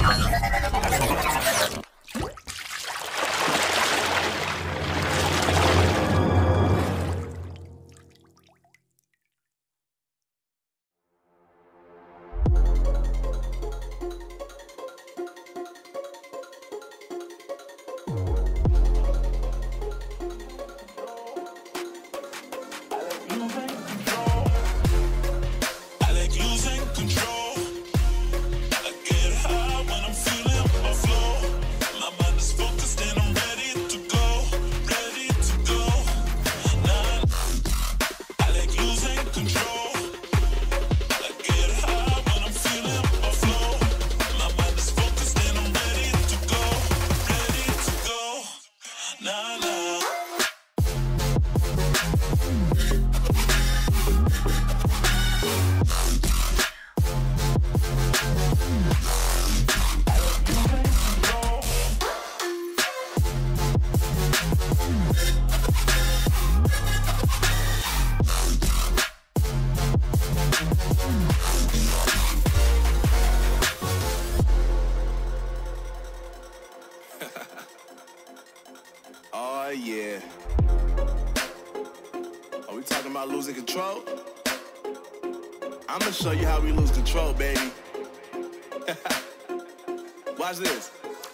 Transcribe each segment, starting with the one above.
Oh, yeah. Are we talking about losing control? I'm gonna show you how we lose control, baby. Watch this.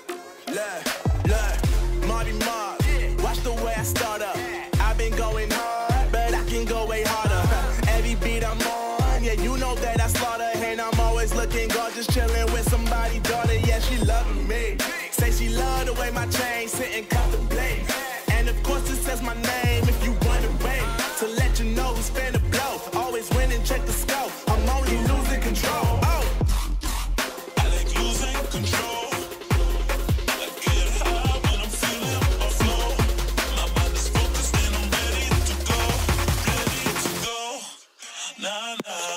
Look, Marty Mark. Watch the way I start up. I've been going hard, but I can go way harder. Every beat I'm on, yeah, you know that I slaughter. And I'm always looking gorgeous, chilling with somebody's daughter. Yeah, she loving me. Say she love the way my chain sit and contemplate. And of course it says my name if you wanna wait. To let you know who's finna blow. Always win and check the scope. I'm only losing control. Oh, I like losing control. I get high when I'm feeling a flow. My mind is focused and I'm ready to go. Ready to go. Nah, nah.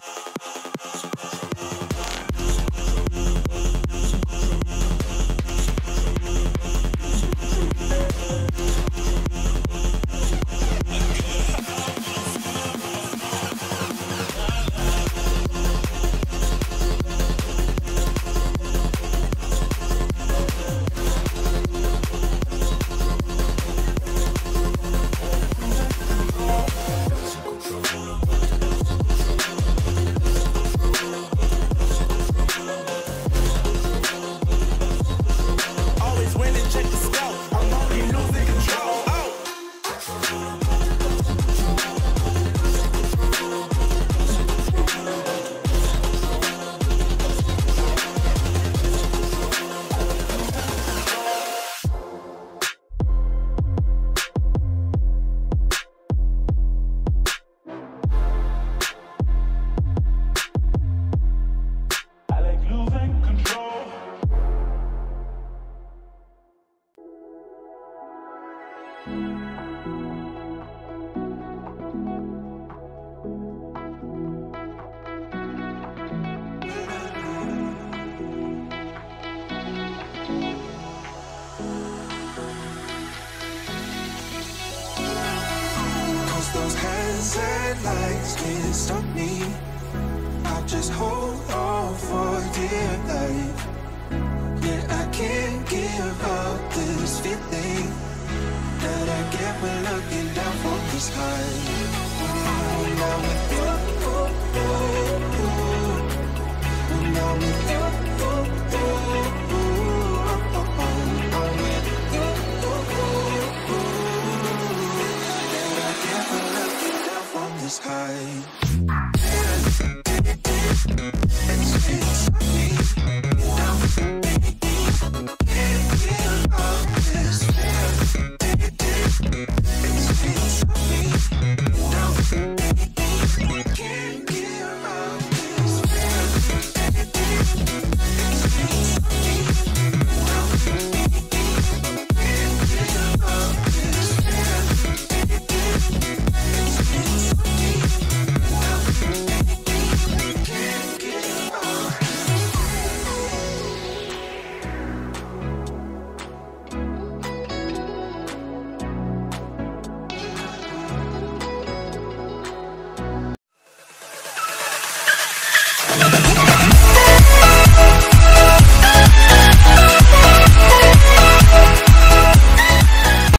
Those hands and lights can't stop me. I'll just hold on for dear life. Yeah, I can't give up this feeling that I get when looking down from this high. Now with you